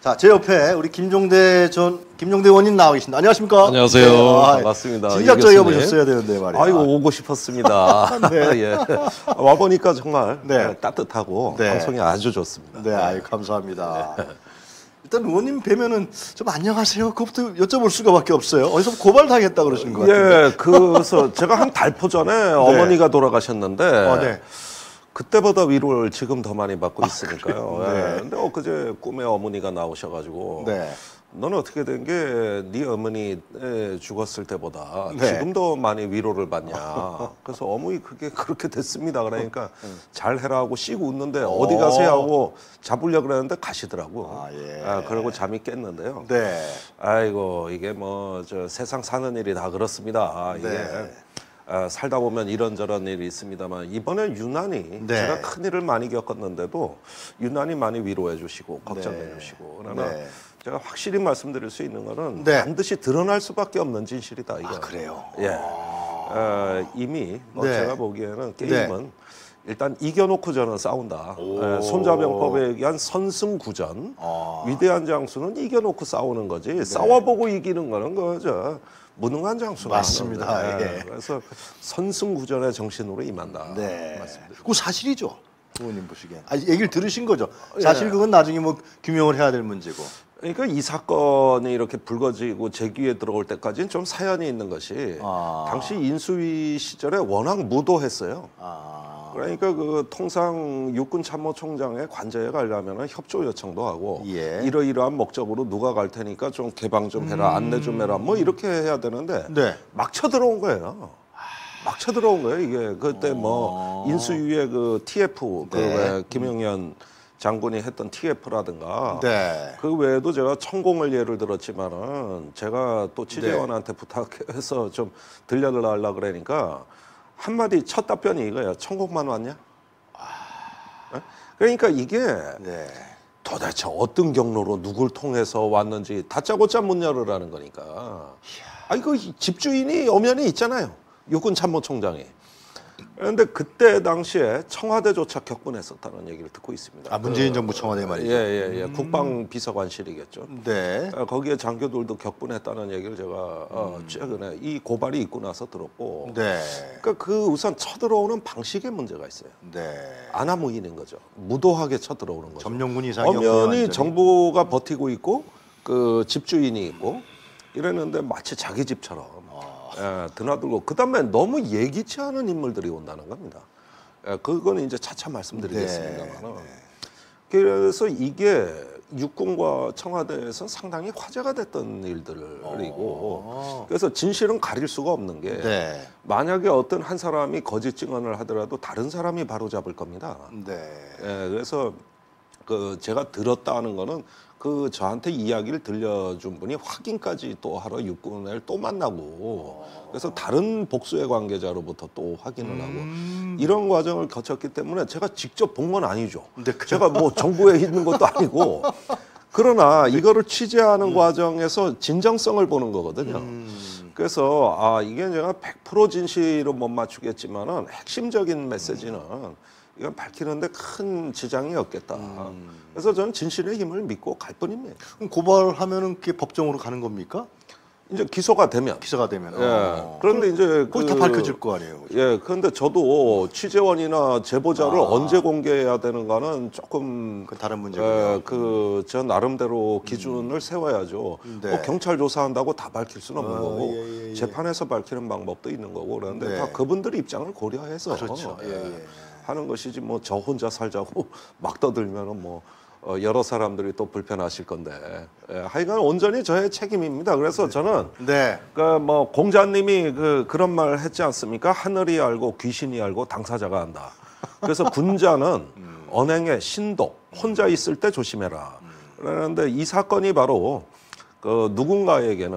자, 제 옆에 우리 김종대 원님 나와 계십니다. 안녕하십니까? 안녕하세요. 네, 반갑습니다. 진작 저희가 보셨어야 되는데 말이에요. 아이고 오고 싶었습니다. 네. 예. 와 보니까 정말 네. 따뜻하고 네. 방송이 아주 좋습니다. 네, 아유 감사합니다. 일단 의원님 뵈면은 좀 안녕하세요. 그것부터 여쭤볼 수가밖에 없어요. 어디서 고발당했다 그러시는 것 같은데. 예, 그래서 제가 한 달 포 전에 어머니가 돌아가셨는데 네. 그때보다 위로를 지금 더 많이 받고 있으니까요. 네. 예. 근데 엊그제 꿈에 어머니가 나오셔가지고 네. 너는 어떻게 된 게 네 어머니 죽었을 때보다 네. 지금 더 많이 위로를 받냐. 그래서 어머니 그게 그렇게 됐습니다. 그러니까 잘해라 하고 씩 웃는데 어디 가세요 하고 잡으려고 그랬는데 가시더라고. 아, 예. 그러고 잠이 깼는데요. 네. 아이고 이게 뭐 저 세상 사는 일이 다 그렇습니다. 이게 네. 살다 보면 이런저런 일이 있습니다만 이번엔 유난히 네. 제가 큰일을 많이 겪었는데도 유난히 많이 위로해 주시고 걱정해 네. 주시고 그러나 네. 제가 확실히 말씀드릴 수 있는 거는 네. 반드시 드러날 수밖에 없는 진실이다. 이거. 아, 그래요? 예. 이미 뭐 네. 제가 보기에는 게임은 일단 이겨놓고 저는 싸운다. 손자병법에 의한 선승구전. 위대한 장수는 이겨놓고 싸우는 거지. 싸워보고 이기는 거는 그저 무능한 장수가 맞습니다. 예. 그래서 선승구전의 정신으로 임한다. 네. 맞습니다. 그거 사실이죠. 의원님 보시기엔. 아, 얘기를 들으신 거죠. 사실 그건 나중에 뭐 규명을 해야 될 문제고. 그러니까 이 사건이 이렇게 불거지고 제 귀에 들어올 때까지는 좀 사연이 있는 것이 당시 인수위 시절에 워낙 무도했어요. 그러니까 그 통상 육군 참모총장의 관저에 가려면 협조 요청도 하고 이러이러한 목적으로 누가 갈 테니까 좀 개방 좀 해라, 안내 좀 해라, 뭐 이렇게 해야 되는데 막 쳐들어온 거예요. 막 쳐들어온 거예요. 이게 그때 뭐 인수위의 그 TF 그 김영현 장군이 했던 TF라든가 그 외에도 제가 천공을 예를 들었지만은 제가 또 취재원한테 부탁해서 좀 들려달라 그러니까 한마디 첫 답변이 이거예요. 천공만 왔냐? 그러니까 이게 도대체 어떤 경로로 누굴 통해서 왔는지 다짜고짜 문 열으라는 거니까. 이거 집주인이 엄연히 있잖아요. 육군 참모총장이. 그런데 그때 당시에 청와대조차 격분했었다는 얘기를 듣고 있습니다. 문재인 정부 청와대 말이죠. 예. 국방비서관실이겠죠. 네. 거기에 장교들도 격분했다는 얘기를 제가 최근에 이 고발이 있고 나서 들었고. 그러니까 그 우선 쳐들어오는 방식에 문제가 있어요. 아나무인인 거죠. 무도하게 쳐들어오는 거죠. 점령군 이상이 엄연히 정부가 버티고 있고 그 집주인이 있고 이랬는데 마치 자기 집처럼. 드나들고 그다음에 너무 예기치 않은 인물들이 온다는 겁니다. 그건 이제 차차 말씀드리겠습니다만. 그래서 이게 육군과 청와대에서 상당히 화제가 됐던 일들이고 그래서 진실은 가릴 수가 없는 게 만약에 어떤 한 사람이 거짓 증언을 하더라도 다른 사람이 바로 잡을 겁니다. 그래서 그 제가 들었다 하는 거는 그 저한테 이야기를 들려준 분이 확인까지 또 하러 육군을 또 만나고 그래서 다른 복수의 관계자로부터 또 확인을 하고 이런 과정을 거쳤기 때문에 제가 직접 본 건 아니죠. 제가 뭐 정부에 있는 것도 아니고 그러나 이거를 취재하는 과정에서 진정성을 보는 거거든요. 그래서 이게 제가 100% 진실은 못 맞추겠지만은 핵심적인 메시지는 이건 밝히는데 큰 지장이 없겠다. 그래서 저는 진실의 힘을 믿고 갈 뿐입니다. 그럼 고발하면은 그게 법정으로 가는 겁니까? 이제 기소가 되면. 그런데 이제 거기 다 밝혀질 거 아니에요. 그렇죠? 그런데 저도 취재원이나 제보자를 언제 공개해야 되는가는 조금 다른 문제고요. 저 나름대로 기준을 세워야죠. 뭐 경찰 조사한다고 다 밝힐 수는 없는 거고 재판에서 밝히는 방법도 있는 거고 그런데 다 그분들 입장을 고려해서 하는 것이지 뭐 저 혼자 살자고 막 떠들면은 뭐 여러 사람들이 또 불편하실 건데 하여간 온전히 저의 책임입니다. 그래서 저는 그 뭐 공자님이 그런 말 했지 않습니까? 하늘이 알고 귀신이 알고 당사자가 안다. 그래서 군자는 언행의 신독 혼자 있을 때 조심해라. 그런데 이 사건이 바로 그 누군가에게는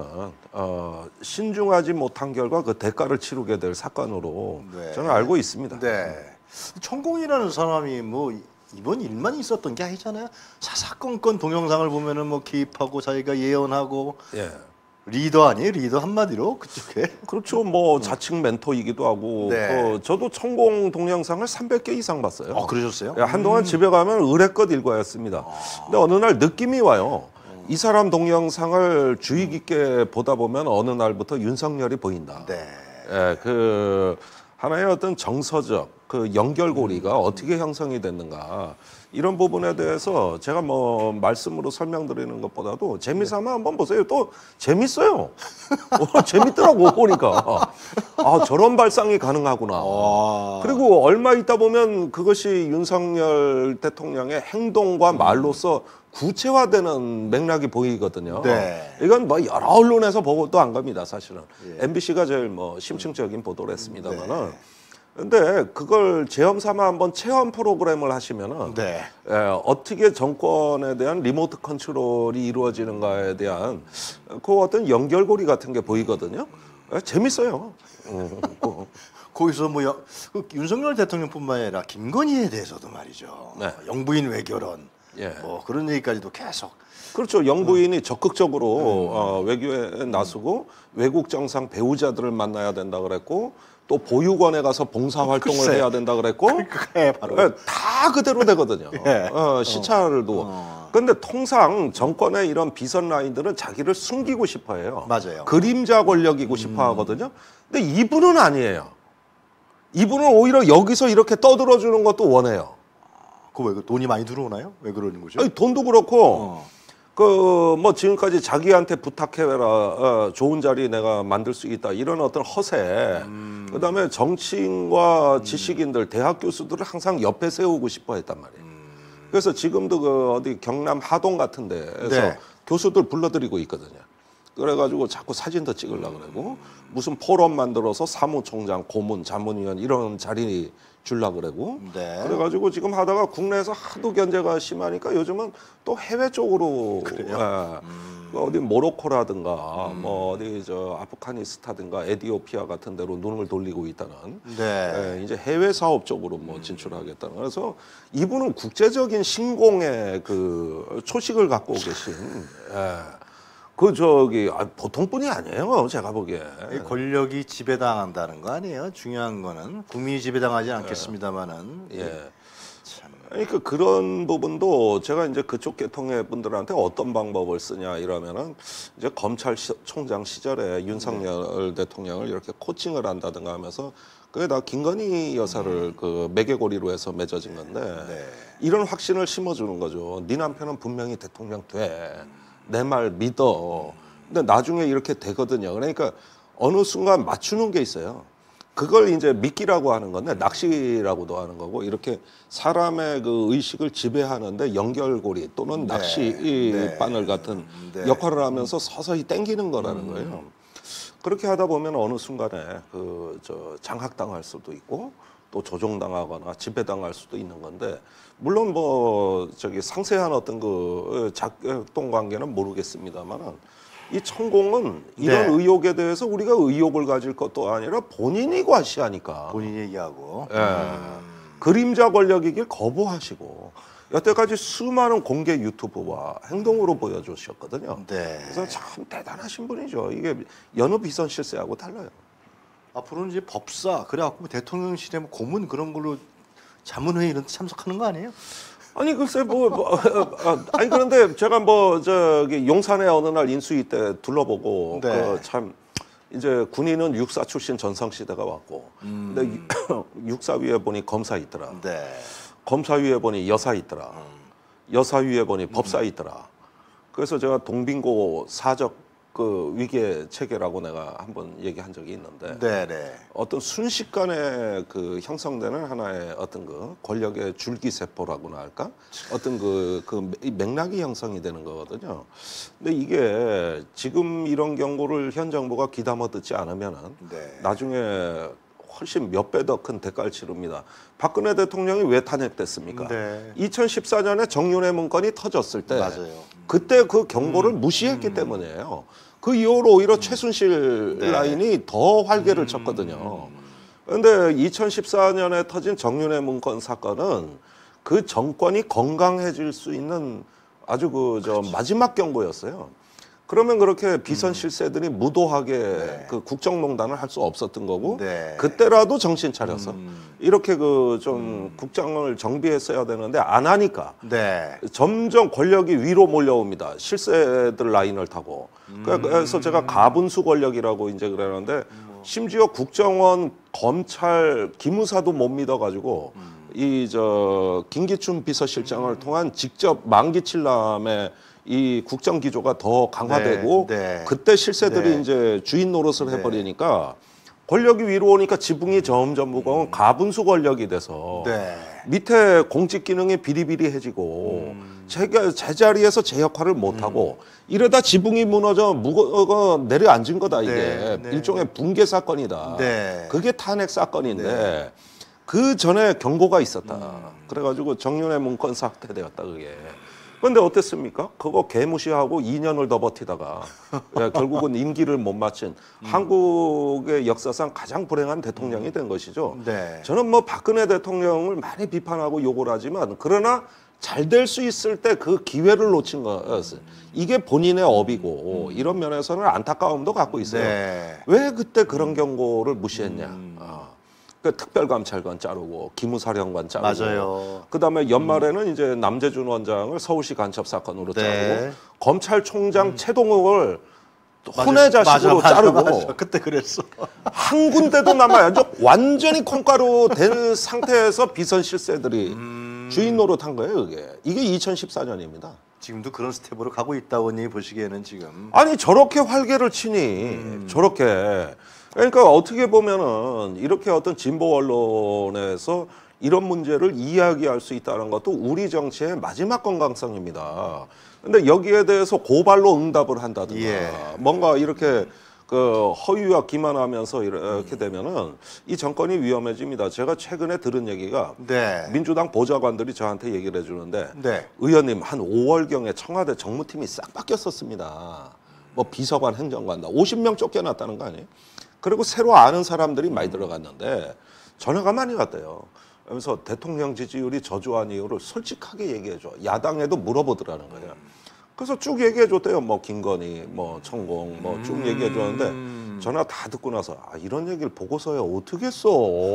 신중하지 못한 결과 그 대가를 치르게 될 사건으로 저는 알고 있습니다. 천공이라는 사람이 뭐 이번 일만 있었던 게 아니잖아요. 사사건건 동영상을 보면은 뭐 개입하고 자기가 예언하고 리더 아니에요? 리더 한마디로 그쪽에. 그렇죠. 뭐 자칭 멘토이기도 하고 저도 천공 동영상을 300개 이상 봤어요. 그러셨어요? 한동안 집에 가면 의뢰껏 읽어야 했습니다. 근데 어느 날 느낌이 와요. 이 사람 동영상을 주의 깊게 보다 보면 어느 날부터 윤석열이 보인다. 네. 예, 그 하나의 어떤 정서적 그 연결고리가 어떻게 형성이 됐는가 이런 부분에 대해서 제가 뭐 말씀으로 설명드리는 것보다도 재미삼아 한번 보세요. 또 재밌어요. 재밌더라고 보니까 아 저런 발상이 가능하구나. 그리고 얼마 있다 보면 그것이 윤석열 대통령의 행동과 말로서 구체화되는 맥락이 보이거든요. 네. 이건 뭐 여러 언론에서 보고도 안 갑니다, 사실은. MBC가 제일 뭐 심층적인 보도를 했습니다만은. 근데 그걸 체험 삼아 한번 체험 프로그램을 하시면은 네. 어떻게 정권에 대한 리모트 컨트롤이 이루어지는가에 대한 그 어떤 연결고리 같은 게 보이거든요. 재밌어요. 거기서 뭐 그 윤석열 대통령뿐만 아니라 김건희에 대해서도 말이죠. 네. 영부인 외교론 예. 뭐 그런 얘기까지도 계속. 그렇죠. 영부인이 적극적으로 외교에 나서고 외국 정상 배우자들을 만나야 된다 그랬고 또 보육원에 가서 봉사활동을 글쎄. 해야 된다 그랬고 바로. 다 그대로 되거든요. 예. 시차를 두고. 근데 통상 정권의 이런 비선 라인들은 자기를 숨기고 싶어해요. 맞아요. 그림자 권력이고 싶어 하거든요. 근데 이분은 아니에요. 이분은 오히려 여기서 이렇게 떠들어주는 것도 원해요. 그 왜 돈이 많이 들어오나요? 왜 그러는 거죠? 아니, 돈도 그렇고 그 뭐 지금까지 자기한테 부탁해라 좋은 자리 내가 만들 수 있다 이런 어떤 허세 그다음에 정치인과 지식인들 대학 교수들을 항상 옆에 세우고 싶어 했단 말이에요. 그래서 지금도 그 어디 경남 하동 같은 데에서 네. 교수들 불러들이고 있거든요. 그래가지고 자꾸 사진도 찍으려고 그러고 무슨 포럼 만들어서 사무총장, 고문, 자문위원 이런 자리 주려고 그러고 네. 그래가지고 지금 하다가 국내에서 하도 견제가 심하니까 요즘은 또 해외 쪽으로 어디 모로코라든가 뭐 어디 저 아프가니스탄든가 에티오피아 같은 데로 눈을 돌리고 있다는 네. 이제 해외 사업 쪽으로 뭐 진출하겠다는 그래서 이분은 국제적인 신공의 그 초식을 갖고 계신 그 저기 보통 분이 아니에요. 제가 보기에. 이 권력이 지배당한다는 거 아니에요? 중요한 거는 국민이 지배당하지 않겠습니다만은. 예. 그러니까 그런 부분도 제가 이제 그쪽 계통의 분들한테 어떤 방법을 쓰냐 이러면은 이제 검찰총장 시절에 윤석열 대통령을 이렇게 코칭을 한다든가 하면서 그게 다 김건희 여사를 그 매개고리로 해서 맺어진 건데 이런 확신을 심어주는 거죠. 네 남편은 분명히 대통령 돼. 내 말 믿어. 근데 나중에 이렇게 되거든요. 그러니까 어느 순간 맞추는 게 있어요. 그걸 이제 미끼라고 하는 건데 낚시라고도 하는 거고 이렇게 사람의 그 의식을 지배하는데 연결고리 또는 낚시 바늘 같은 역할을 하면서 서서히 땡기는 거라는 거예요. 그렇게 하다 보면 어느 순간에 그 저 장악당할 수도 있고 또 조종당하거나 지배당할 수도 있는 건데 물론 뭐 저기 상세한 어떤 그 작동 관계는 모르겠습니다만은 이 천공은 이런 의혹에 대해서 우리가 의혹을 가질 것도 아니라 본인이 과시하니까 본인이 얘기하고. 그림자 권력이길 거부하시고 여태까지 수많은 공개 유튜브와 행동으로 보여주셨거든요. 그래서 참 대단하신 분이죠. 이게 여느 비선 실세하고 달라요. 앞으로는 이제 법사 그래갖고 대통령실에 뭐 고문 그런 걸로 자문회의 이런 데 참석하는 거 아니에요? 아니 글쎄 아니 그런데 제가 뭐 저기 용산에 어느 날 인수위 때 둘러보고 그 참 이제 군인은 육사 출신 전성시대가 왔고 근데 육사위에 보니 검사 있더라. 검사위에 보니 여사 있더라. 여사위에 보니 법사 있더라. 그래서 제가 동빙고 사적 그 위계 체계라고 내가 한번 얘기한 적이 있는데 어떤 순식간에 그 형성되는 하나의 어떤 그 권력의 줄기세포라고나 할까 어떤 그 맥락이 형성이 되는 거거든요. 근데 이게 지금 이런 경고를 현 정부가 귀담아 듣지 않으면은 나중에 훨씬 몇 배 더 큰 대가를 치릅니다. 박근혜 대통령이 왜 탄핵됐습니까? 2014년에 정윤회 문건이 터졌을 때 그때 그 경고를 무시했기 때문이에요. 그 이후로 오히려 최순실 라인이 더 활개를 쳤거든요. 그런데 2014년에 터진 정윤회 문건 사건은 그 정권이 건강해질 수 있는 아주 그 저 마지막 경고였어요. 그러면 그렇게 비선 실세들이 무도하게 그 국정농단을 할 수 없었던 거고 그때라도 정신 차려서 이렇게 그 좀 국정을 정비했어야 되는데 안 하니까 점점 권력이 위로 몰려옵니다. 실세들 라인을 타고. 그래서 제가 가분수 권력이라고 이제 그러는데 심지어 국정원, 검찰, 기무사도 못 믿어가지고 이 저 김기춘 비서실장을 통한 직접 만기칠남의 이 국정 기조가 더 강화되고 그때 실세들이 이제 주인 노릇을 해버리니까 권력이 위로 오니까 지붕이 점점 무거운 가분수 권력이 돼서 밑에 공직 기능이 비리비리해지고 제자리에서 제 역할을 못하고 이러다 지붕이 무너져 내려앉은 거다 이게 일종의 붕괴 사건이다. 그게 탄핵 사건인데 그 전에 경고가 있었다. 그래가지고 정윤회 문건 삭제되었다 그게. 그런데 어땠습니까? 그거 개무시하고 2년을 더 버티다가 결국은 임기를 못 마친 한국의 역사상 가장 불행한 대통령이 된 것이죠. 저는 뭐 박근혜 대통령을 많이 비판하고 욕을 하지만 그러나 잘 될 수 있을 때 그 기회를 놓친 거였어요. 이게 본인의 업이고 이런 면에서는 안타까움도 갖고 있어요. 왜 그때 그런 경고를 무시했냐. 그 특별감찰관 자르고 기무사령관 자르고 그다음에 연말에는 이제 남재준 원장을 서울시 간첩 사건으로 자르고 검찰총장 최동욱을 혼외 자식으로 자르고 그때 그랬어. 한 군데도 남아요. 완전히 콩가루 된 상태에서 비선 실세들이 주인 노릇한 거예요. 이게 2014년입니다. 지금도 그런 스텝으로 가고 있다고 보시기에는 지금 아니 저렇게 활개를 치니 저렇게 그러니까 어떻게 보면은 이렇게 어떤 진보 언론에서 이런 문제를 이야기할 수 있다는 것도 우리 정치의 마지막 건강성입니다. 근데 여기에 대해서 고발로 응답을 한다든가 뭔가 이렇게 그 허위와 기만하면서 이렇게 되면은 이 정권이 위험해집니다. 제가 최근에 들은 얘기가 민주당 보좌관들이 저한테 얘기를 해주는데 의원님 한 5월경에 청와대 정무팀이 싹 바뀌었었습니다. 뭐 비서관, 행정관 다 50명 쫓겨났다는 거 아니에요? 그리고 새로 아는 사람들이 많이 들어갔는데 전화가 많이 왔대요. 그래서 대통령 지지율이 저조한 이유를 솔직하게 얘기해줘. 야당에도 물어보더라는 거예요. 그래서 쭉 얘기해줬대요. 뭐 김건희, 뭐 천공, 뭐 쭉 얘기해줬는데 전화 다 듣고 나서 이런 얘기를 보고서야 어떻게 써?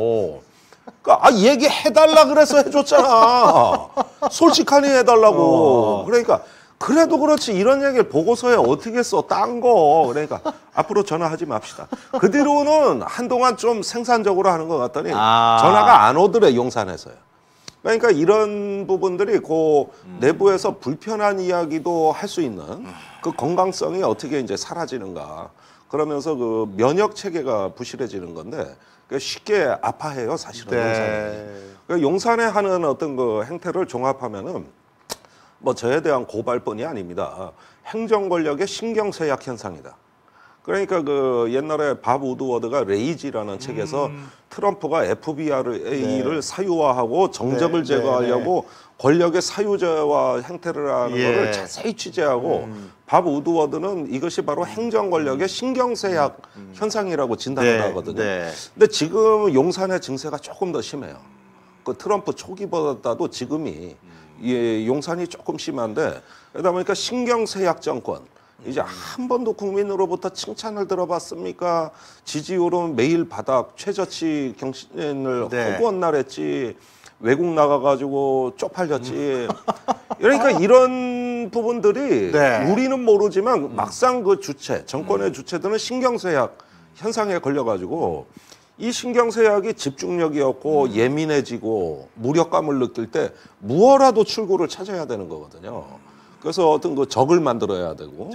그러니까 얘기해달라 그래서 해줬잖아. 솔직하니 해달라고. 그러니까 그래도 그렇지 이런 얘기를 보고서에 어떻게 써? 딴 거. 그러니까 앞으로 전화하지 맙시다. 그 뒤로는 한동안 좀 생산적으로 하는 것 같더니 전화가 안 오더래 용산에서요. 그러니까 이런 부분들이 그 내부에서 불편한 이야기도 할 수 있는 그 건강성이 어떻게 이제 사라지는가. 그러면서 그 면역 체계가 부실해지는 건데 쉽게 아파해요 사실은 용산에. 그러니까 용산에 하는 어떤 그 행태를 종합하면은 뭐 저에 대한 고발뿐이 아닙니다. 행정 권력의 신경쇠약 현상이다. 그러니까 그 옛날에 밥 우드워드가 레이지라는 책에서 트럼프가 FBI를 사유화하고 정적을 제거하려고 권력의 사유제와 행태를 하는 거를 자세히 취재하고 밥 우드워드는 이것이 바로 행정 권력의 신경쇠약 현상이라고 진단을 하거든요. 근데 지금 용산의 증세가 조금 더 심해요. 그 트럼프 초기보다도 지금이 용산이 조금 심한데 그러다 보니까 신경쇠약 정권 이제 한 번도 국민으로부터 칭찬을 들어봤습니까? 지지율은 매일 바닥 최저치 경신을 허구한 날 했지 외국 나가가지고 쪽팔렸지. 그러니까 이런 부분들이 우리는 모르지만 막상 그 주체 정권의 주체들은 신경쇠약 현상에 걸려가지고 이 신경쇠약이 집중력이 없고 예민해지고 무력감을 느낄 때 무엇라도 출구를 찾아야 되는 거거든요. 그래서 어떤 그 적을 만들어야 되고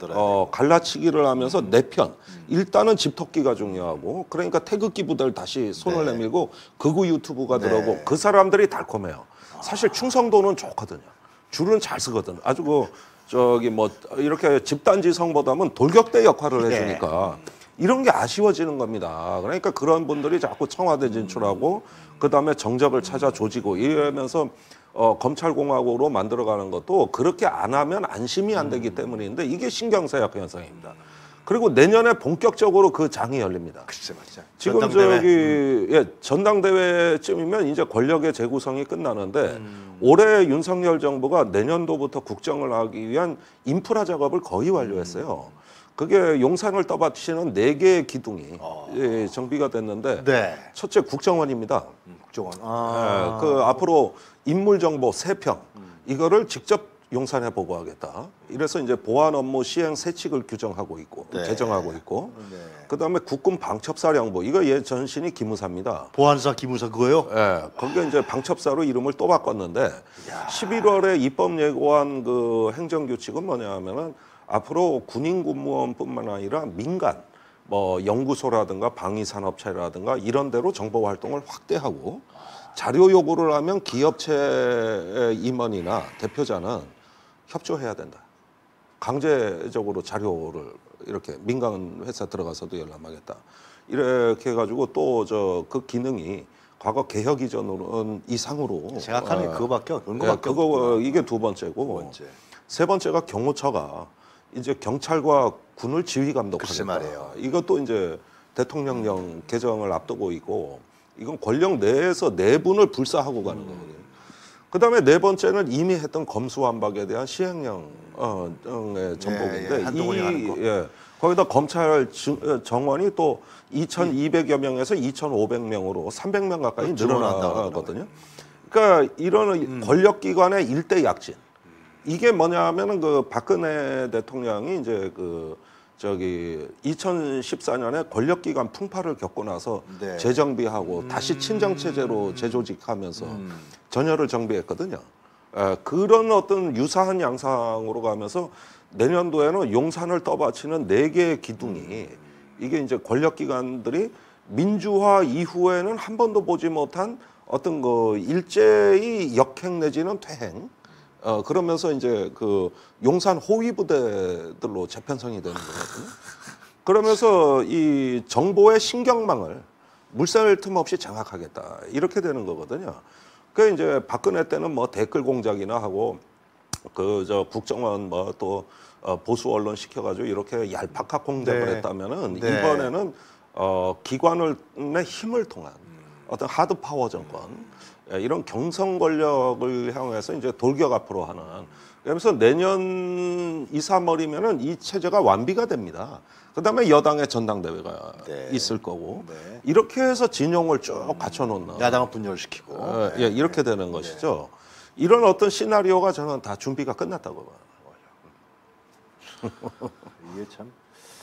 갈라치기를 하면서 내 편 일단은 집토끼가 중요하고 그러니까 태극기 부대를 다시 손을 내밀고 극우 유튜브가 들어오고 그 사람들이 달콤해요. 사실 충성도는 좋거든요. 줄은 잘 쓰거든. 아주 그 저기 뭐 이렇게 집단지성보다는 돌격대 역할을 해주니까 이런 게 아쉬워지는 겁니다. 그러니까 그런 분들이 자꾸 청와대 진출하고 그다음에 정적을 찾아 조지고 이러면서 검찰공화국으로 만들어가는 것도 그렇게 안 하면 안심이 안 되기 때문인데 이게 신경쇠약 현상입니다. 그리고 내년에 본격적으로 그 장이 열립니다. 글쎄 맞죠. 지금 전당대회. 전당대회쯤이면 이제 권력의 재구성이 끝나는데 올해 윤석열 정부가 내년도부터 국정을 하기 위한 인프라 작업을 거의 완료했어요. 그게 용산을 떠받치는 4개의 기둥이 정비가 됐는데 네. 첫째 국정원입니다. 국정원. 그 앞으로 인물 정보 3평 이거를 직접 용산에 보고하겠다. 이래서 이제 보안 업무 시행 세칙을 규정하고 있고 네. 개정하고 있고. 네. 그다음에 국군 방첩사령부 이거 옛 전신이 기무사입니다. 보안사 기무사 그거요? 예, 거기에 이제 방첩사로 이름을 또 바꿨는데 11월에 입법 예고한 그 행정규칙은 뭐냐면은 앞으로 군인 군무원뿐만 아니라 민간 뭐 연구소라든가 방위산업체라든가 이런 데로 정보 활동을 확대하고 자료 요구를 하면 기업체 임원이나 대표자는 협조해야 된다. 강제적으로 자료를 이렇게 민간 회사 들어가서도 열람하겠다. 이렇게 해가지고 또 그 기능이 과거 개혁 이전으로는 이상으로 생각하는 게 그거밖에 없는 거밖에 없고. 이게 2번째고 세 번째가 경호처가 이제 경찰과 군을 지휘 감독하겠다. 글쎄 말이에요. 이것도 이제 대통령령 개정을 앞두고 있고 이건 권력 내에서 내분을 불사하고 가는 거거든요. 그다음에 4번째는 이미 했던 검수완박에 대한 시행령의 전복인데 한동훈이 하는 거. 거기다 검찰 정원이 또 2,200여 명에서 2,500명으로 300명 가까이 늘어나거든요. 그러니까 이런 권력기관의 일대 약진. 이게 뭐냐면은 그 박근혜 대통령이 이제 그 2014년에 권력기관 풍파를 겪고 나서 네. 재정비하고 다시 친정체제로 재조직하면서 전열을 정비했거든요. 그런 어떤 유사한 양상으로 가면서 내년도에는 용산을 떠받치는 4개의 기둥이 이게 이제 권력기관들이 민주화 이후에는 한 번도 보지 못한 어떤 그 일제히 역행 내지는 퇴행 그러면서 이제 그 용산 호위 부대들로 재편성이 되는 거거든요. 그러면서 이 정보의 신경망을 물살 틈 없이 장악하겠다 이렇게 되는 거거든요. 그 이제 박근혜 때는 뭐 댓글 공작이나 하고 그 국정원 뭐 또 보수 언론 시켜가지고 이렇게 얄팍한 공작을 했다면은 이번에는 기관의 힘을 통한 어떤 하드 파워 정권 이런 경성 권력을 향해서 이제 돌격 앞으로 하는. 그러면서 내년 2, 3월이면은 이 체제가 완비가 됩니다. 그다음에 여당의 전당대회가 있을 거고 이렇게 해서 진영을 쭉 갖춰놓는. 야당을 분열시키고. 이렇게 되는 것이죠. 이런 어떤 시나리오가 저는 다 준비가 끝났다고 봐요. 이게 참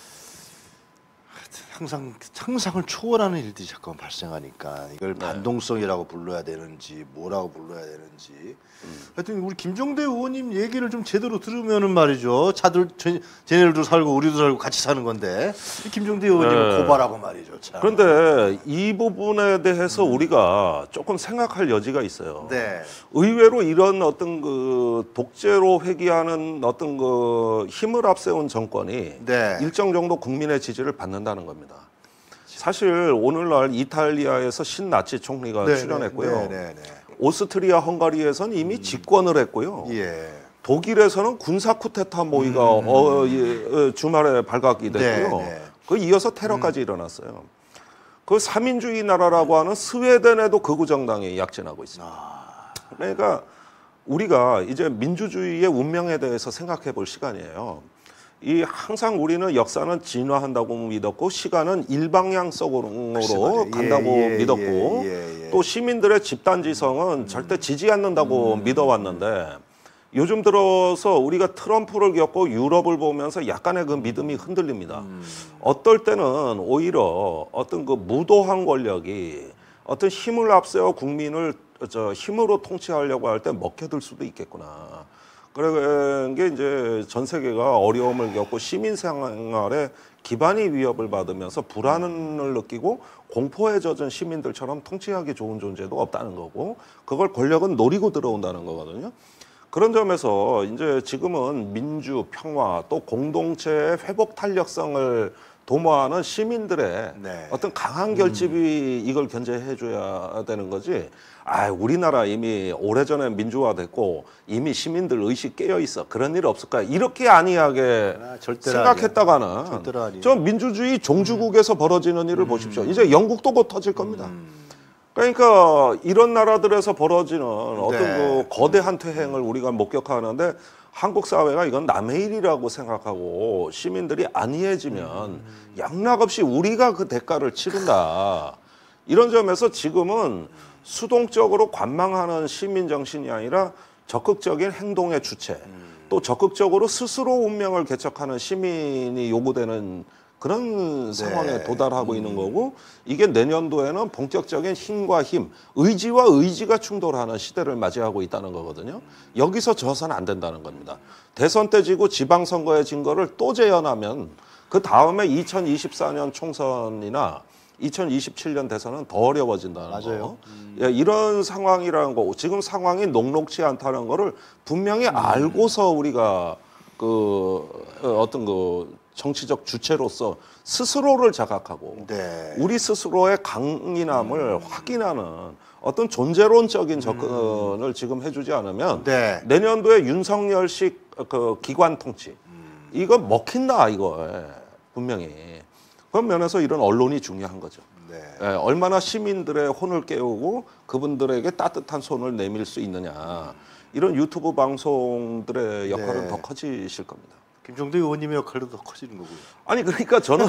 항상 상상을 초월하는 일들이 자꾸 발생하니까 이걸 반동성이라고 불러야 되는지 뭐라고 불러야 되는지 하여튼 우리 김종대 의원님 얘기를 좀 제대로 들으면은 말이죠. 쟤네들도 살고 우리도 살고 같이 사는 건데 이 김종대 의원님을 고발하고 말이죠. 참. 그런데 이 부분에 대해서 우리가 조금 생각할 여지가 있어요. 네. 의외로 이런 어떤 그 독재로 회귀하는 어떤 그 힘을 앞세운 정권이 일정 정도 국민의 지지를 받는다는 겁니다. 사실 오늘날 이탈리아에서 신나치 총리가 출연했고요. 오스트리아 헝가리에서는 이미 집권을 했고요. 독일에서는 군사 쿠데타 모의가 주말에 발각이 됐고요. 그 이어서 테러까지 일어났어요. 그 3인주의 나라라고 하는 스웨덴에도 극우 정당이 약진하고 있습니다. 그러니까 우리가 이제 민주주의의 운명에 대해서 생각해 볼 시간이에요. 항상 우리는 역사는 진화한다고 믿었고 시간은 일방향성으로 간다고 믿었고 또 시민들의 집단지성은 절대 지지 않는다고 믿어왔는데 요즘 들어서 우리가 트럼프를 겪고 유럽을 보면서 약간의 그 믿음이 흔들립니다. 어떨 때는 오히려 어떤 그 무도한 권력이 어떤 힘을 앞세워 국민을 힘으로 통치하려고 할 때 먹혀들 수도 있겠구나. 그런 게 이제 전 세계가 어려움을 겪고 시민 생활에 기반이 위협을 받으면서 불안을 느끼고 공포에 젖은 시민들처럼 통치하기 좋은 존재도 없다는 거고 그걸 권력은 노리고 들어온다는 거거든요. 그런 점에서 이제 지금은 민주, 평화 또 공동체의 회복 탄력성을 도모하는 시민들의 네. 어떤 강한 결집이 이걸 견제해줘야 되는 거지. 아, 우리나라 이미 오래전에 민주화됐고 이미 시민들 의식 깨어 있어. 그런 일 없을까? 이렇게 안이하게 절대로 생각했다가는 절대로 아니에요. 저 민주주의 종주국에서 벌어지는 일을 보십시오. 이제 영국도 곧 터질 겁니다. 그러니까 이런 나라들에서 벌어지는 어떤 네. 그 거대한 퇴행을 우리가 목격하는데 한국 사회가 이건 남의 일이라고 생각하고 시민들이 안이해지면 양락없이 우리가 그 대가를 치른다. 이런 점에서 지금은 수동적으로 관망하는 시민 정신이 아니라 적극적인 행동의 주체, 또 적극적으로 스스로 운명을 개척하는 시민이 요구되는 그런 상황에 도달하고 있는 거고, 이게 내년도에는 본격적인 힘과 힘, 의지와 의지가 충돌하는 시대를 맞이하고 있다는 거거든요. 여기서 져서는 안 된다는 겁니다. 대선 때 지고 지방선거에 진 거를 또 재현하면 그 다음에 2024년 총선이나 2027년 대선은 더 어려워진다는 거. 예, 이런 상황이라는 거, 지금 상황이 녹록치 않다는 거를 분명히 알고서 우리가 그 어떤 그 정치적 주체로서 스스로를 자각하고 네. 우리 스스로의 강인함을 확인하는 어떤 존재론적인 접근을 지금 해주지 않으면 네. 내년도에 윤석열식 그 기관 통치 이거 먹힌다 이거 분명히. 그런 면에서 이런 언론이 중요한 거죠. 네. 예, 얼마나 시민들의 혼을 깨우고 그분들에게 따뜻한 손을 내밀 수 있느냐. 이런 유튜브 방송들의 역할은 네. 더 커지실 겁니다. 김종대 의원님의 역할도 더 커지는 거고요. 아니 그러니까 저는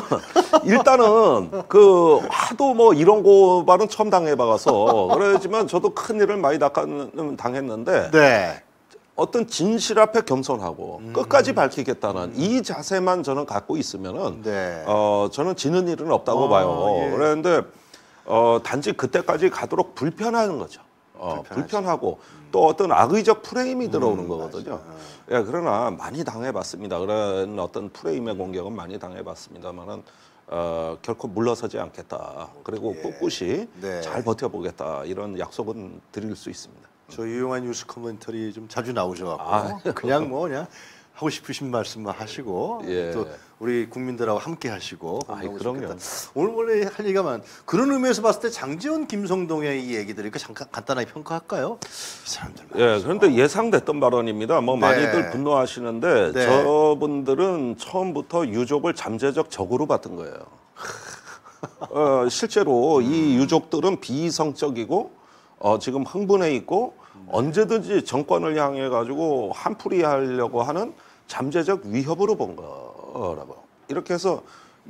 일단은 그 하도 뭐 이런 고발은 처음 당해봐서 그러지만 저도 큰 일을 많이 당했는데 네. 어떤 진실 앞에 겸손하고 끝까지 밝히겠다는 이 자세만 저는 갖고 있으면은 네. 저는 지는 일은 없다고 봐요. 예. 그런데 단지 그때까지 가도록 불편한 거죠. 불편하고 또 어떤 악의적 프레임이 들어오는 거거든요. 예, 그러나 많이 당해봤습니다. 그런 어떤 프레임의 공격은 많이 당해봤습니다만은 결코 물러서지 않겠다. 그리고 꿋꿋이 네. 잘 버텨보겠다. 이런 약속은 드릴 수 있습니다. 저 유용한 뉴스 코멘터리 좀 자주 나오셔갖고 그냥 뭐 그냥 하고 싶으신 말씀만 하시고 예. 또 우리 국민들하고 함께 하시고 그럼요. 오늘 원래 할 얘기가 많. 그런 의미에서 봤을 때 장지원, 김성동의 이 얘기들이 잠깐 간단하게 평가할까요? 이 사람들. 예, 그런데 예상됐던 발언입니다. 뭐 네. 많이들 분노하시는데 네. 저분들은 처음부터 유족을 잠재적 적으로 봤던 거예요. 실제로 이 유족들은 비이성적이고 지금 흥분해 있고 언제든지 정권을 향해 가지고 한풀이 하려고 하는 잠재적 위협으로 본 거라고. 이렇게 해서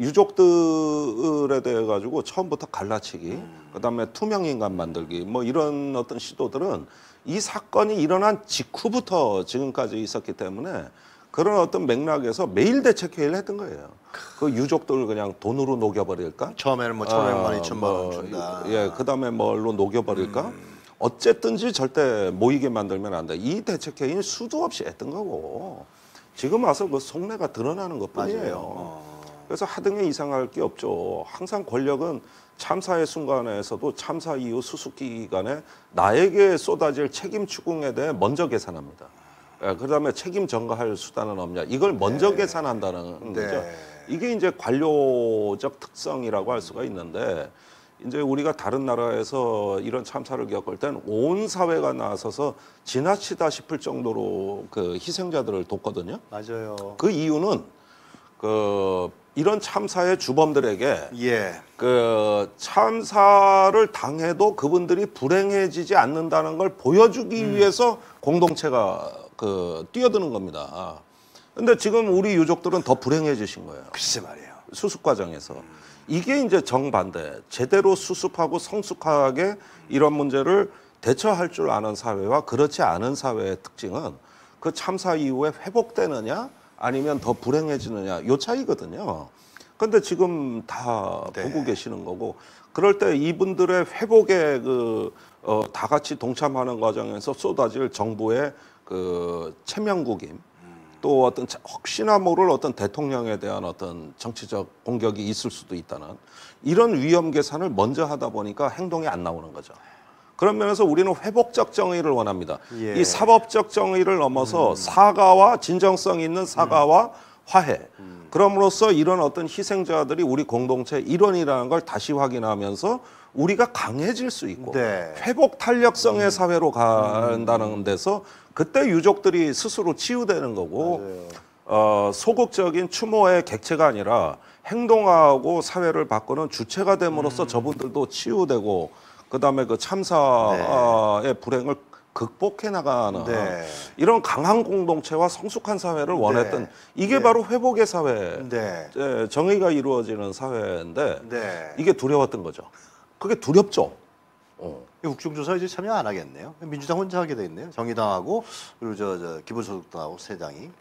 유족들에 대해 가지고 처음부터 갈라치기, 그다음에 투명 인간 만들기, 뭐 이런 어떤 시도들은 이 사건이 일어난 직후부터 지금까지 있었기 때문에 그런 어떤 맥락에서 매일 대책 회의를 했던 거예요. 그 유족들을 그냥 돈으로 녹여버릴까? 처음에는 뭐 1,500만 원, 2,000만 원 준다. 예, 그다음에 뭘로 녹여버릴까? 어쨌든지 절대 모이게 만들면 안 돼. 이 대책 회의는 수도 없이 했던 거고 지금 와서 그 속내가 드러나는 것뿐이에요. 그래서 하등에 이상할 게 없죠. 항상 권력은 참사의 순간에서도 참사 이후 수습 기간에 나에게 쏟아질 책임 추궁에 대해 먼저 계산합니다. 예, 그다음에 책임 전가할 수단은 없냐. 이걸 먼저 계산한다는 거죠. 이게 이제 관료적 특성이라고 할 수가 있는데 이제 우리가 다른 나라에서 이런 참사를 겪을 땐 온 사회가 나서서 지나치다 싶을 정도로 그 희생자들을 돕거든요. 맞아요. 그 이유는 그 이런 참사의 주범들에게 그 참사를 당해도 그분들이 불행해지지 않는다는 걸 보여주기 위해서 공동체가 그 뛰어드는 겁니다. 근데 지금 우리 유족들은 더 불행해지신 거예요. 글쎄 말이에요. 수습 과정에서. 이게 이제 정반대. 제대로 수습하고 성숙하게 이런 문제를 대처할 줄 아는 사회와 그렇지 않은 사회의 특징은 그 참사 이후에 회복되느냐 아니면 더 불행해지느냐 요 차이거든요. 그런데 지금 다 보고 계시는 거고 그럴 때 이분들의 회복에 다 같이 동참하는 과정에서 쏟아질 정부의 그 체면구김 또 어떤 혹시나 모를 어떤 대통령에 대한 어떤 정치적 공격이 있을 수도 있다는 이런 위험 계산을 먼저 하다 보니까 행동이 안 나오는 거죠. 그런 면에서 우리는 회복적 정의를 원합니다. 이 사법적 정의를 넘어서 사과와 진정성 있는 사과와 화해. 그럼으로써 이런 어떤 희생자들이 우리 공동체의 일원이라는 걸 다시 확인하면서 우리가 강해질 수 있고 네. 회복 탄력성의 사회로 간다는 데서 그때 유족들이 스스로 치유되는 거고 소극적인 추모의 객체가 아니라 행동하고 사회를 바꾸는 주체가 됨으로써 저분들도 치유되고 그다음에 그 참사의 불행을 극복해 나가는 네. 이런 강한 공동체와 성숙한 사회를 원했던 이게 바로 회복의 사회, 네. 정의가 이루어지는 사회인데 네. 이게 두려웠던 거죠. 그게 두렵죠. 국정조사 이제 참여 안 하겠네요. 민주당 혼자 하게 돼 있네요. 정의당하고 그리고 저 기본소득당하고 세 당이.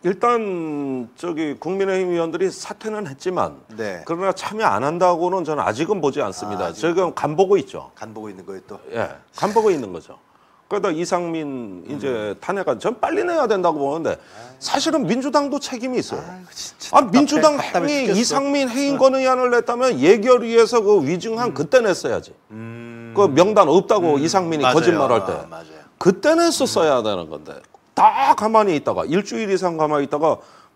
일단 저기 국민의힘 의원들이 사퇴는 했지만 네. 그러나 참여 안 한다고는 저는 아직은 보지 않습니다. 지금 간 보고 있죠. 간 보고 있는 거에 또. 예, 간 보고 있는 거죠. 그러다 이상민 이제 탄핵안 전 빨리 내야 된다고 보는데 사실은 민주당도 책임이 있어요. 진짜 민주당 답답해 행위 죽겠어. 이상민 해임 건의안을 냈다면 예결위에서 그 위증한 그때 냈어야지. 그 명단 없다고 이상민이 맞아요. 거짓말할 때 맞아요. 그때 냈었어야 되는 건데 다 가만히 있다가 일주일 이상 가만히 있다가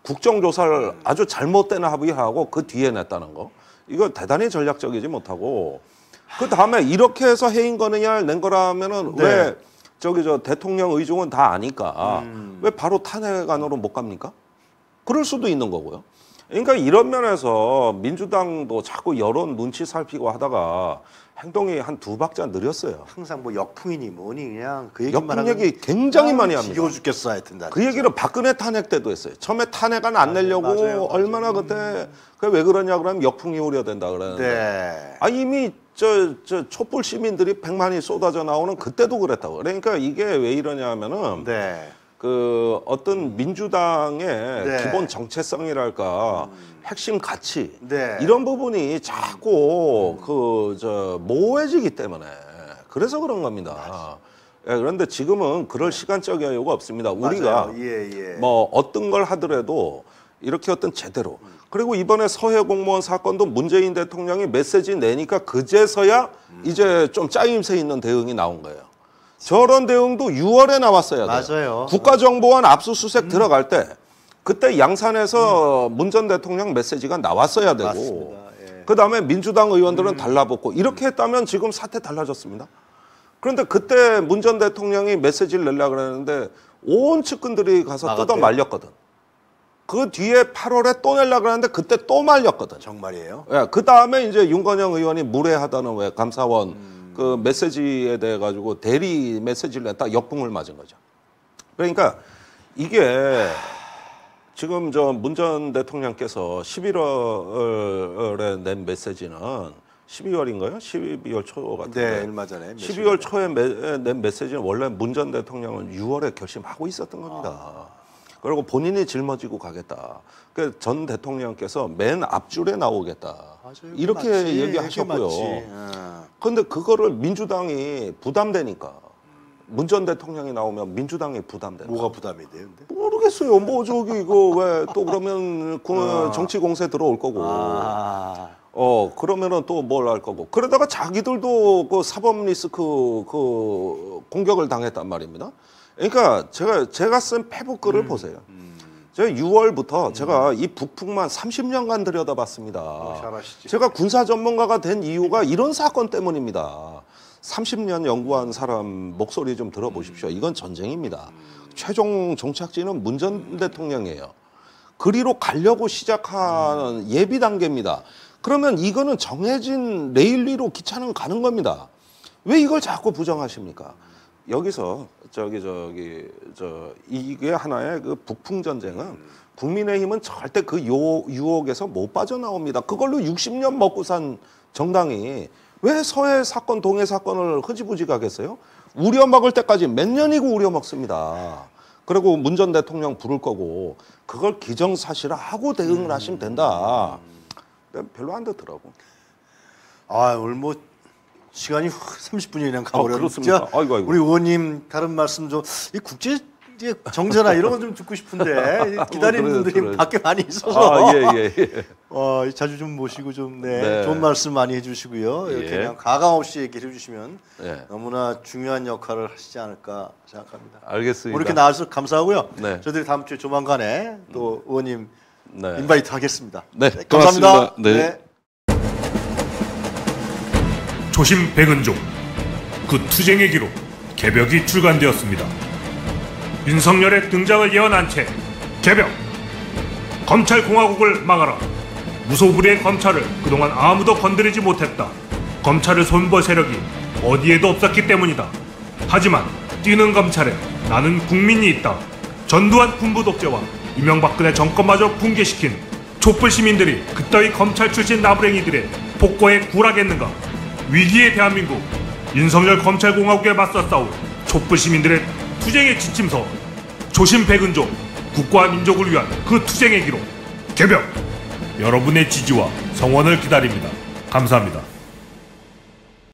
국정조사를 아주 잘못된 합의하고 그 뒤에 냈다는 거 이거 대단히 전략적이지 못하고 그 다음에 이렇게 해서 해임 건의안을 낸 거라면은 네. 왜 저기 저 대통령 의중은 다 아니까 왜 바로 탄핵안으로 못 갑니까? 그럴 수도 있는 거고요. 그러니까 이런 면에서 민주당도 자꾸 여론 눈치 살피고 하다가 행동이 한 두 박자 느렸어요. 항상 뭐 역풍이니 뭐니 그냥 그 얘기만 역풍 얘기 굉장히 많이 합니다. 지겨워 죽겠어 하여튼 나. 그 얘기를 박근혜 탄핵 때도 했어요. 처음에 탄핵안 안 내려고 맞아요. 얼마나 그때 왜 그러냐 그러면 역풍이 우려된다 그러는데 네. 이미 저 촛불 시민들이 100만이 쏟아져 나오는 그때도 그랬다고. 그러니까 이게 왜 이러냐 하면은 네. 그 어떤 민주당의 네. 기본 정체성이랄까 핵심 가치 네. 이런 부분이 자꾸 그 저 모호해지기 때문에 그래서 그런 겁니다. 예, 그런데 지금은 그럴 시간적 여유가 없습니다. 우리가 맞아요. 예. 뭐 어떤 걸 하더라도 이렇게 어떤 제대로 그리고 이번에 서해 공무원 사건도 문재인 대통령이 메시지 내니까 그제서야 이제 좀 짜임새 있는 대응이 나온 거예요. 저런 대응도 6월에 나왔어야 돼요. 맞아요. 국가정보원 압수수색 들어갈 때 그때 양산에서 문 전 대통령 메시지가 나왔어야 되고 맞습니다. 예. 그다음에 민주당 의원들은 달라붙고 이렇게 했다면 지금 사태 달라졌습니다. 그런데 그때 문 전 대통령이 메시지를 내려고 그랬는데 온 측근들이 가서 나갔대요? 뜯어 말렸거든. 그 뒤에 8월에 또 내려고 그랬는데 그때 또 말렸거든. 정말이에요? 예, 그다음에 이제 윤건영 의원이 무례하다는 왜 감사원 그 메시지에 대해 가지고 대리 메시지를 냈다 역풍을 맞은 거죠. 그러니까 이게 지금 저 문 전 대통령께서 11월에 낸 메시지는 12월인가요? 12월 초 같은데. 네, 얼마 전에. 12월 초에 낸 메시지는 원래 문 전 대통령은 6월에 결심하고 있었던 겁니다. 그리고 본인이 짊어지고 가겠다. 그 전 대통령께서 맨 앞줄에 나오겠다. 맞아요. 이렇게 맞지. 얘기하셨고요. 맞지. 그런데 그거를 민주당이 부담되니까 문 전 대통령이 나오면 민주당이 부담되는 뭐가 부담이 돼요, 근데? 모르겠어요. 뭐 저기 이거 왜 또 그러면 정치 공세 들어올 거고. 그러면은 또 뭘 할 거고. 그러다가 자기들도 그 사법 리스크 그 공격을 당했단 말입니다. 그러니까 제가 쓴 페북 글을 보세요. 제가 6월부터 제가 이 북풍만 30년간 들여다봤습니다. 잘하시지. 제가 군사 전문가가 된 이유가 이런 사건 때문입니다. 30년 연구한 사람 목소리 좀 들어보십시오. 이건 전쟁입니다. 최종 종착지는 문 전 대통령이에요. 그리로 가려고 시작하는 예비 단계입니다. 그러면 이거는 정해진 레일 위로 기차는 가는 겁니다. 왜 이걸 자꾸 부정하십니까? 여기서 이게 하나의 그 북풍 전쟁은 국민의힘은 절대 그 유혹에서 못 빠져나옵니다. 그걸로 60년 먹고 산 정당이 왜 서해 사건, 동해 사건을 흐지부지 가겠어요? 우려먹을 때까지 몇 년이고 우려먹습니다. 그리고 문 전 대통령 부를 거고 그걸 기정사실화하고 대응을 하시면 된다. 별로 안 듣더라고. 오늘 뭐 시간이 30분이 그냥 가버렸는데 그렇습니까? 아이고. 우리 의원님 다른 말씀 좀 이 국제 정세나 이런 거 좀 듣고 싶은데 기다리는 분들이 밖에 많이 있어서 예. 자주 좀 모시고 좀 좋은 말씀 많이 해주시고요. 이렇게 그냥 가감 없이 얘기를 해주시면 너무나 중요한 역할을 하시지 않을까 생각합니다. 알겠습니다. 오늘 이렇게 나와서 감사하고요. 네. 저희들이 다음 주에 조만간에 또 의원님 네. 인바이트 하겠습니다. 네, 감사합니다. 고맙습니다. 네. 조심 백은종, 그 투쟁의 기록 개벽이 출간되었습니다. 윤석열의 등장을 예언한 채 개벽! 검찰공화국을 막아라. 무소불위의 검찰을 그동안 아무도 건드리지 못했다. 검찰을 손볼 세력이 어디에도 없었기 때문이다. 하지만 뛰는 검찰에 나는 국민이 있다. 전두환 군부 독재와 이명박근혜 정권마저 붕괴시킨 촛불 시민들이 그따위 검찰 출신 나부랭이들의 복고에 굴하겠는가? 위기의 대한민국, 윤석열 검찰공화국에 맞서 싸울 촛불 시민들의 투쟁의 지침서, 조심 백은종, 국가와 민족을 위한 그 투쟁의 기록 개벽! 여러분의 지지와 성원을 기다립니다. 감사합니다.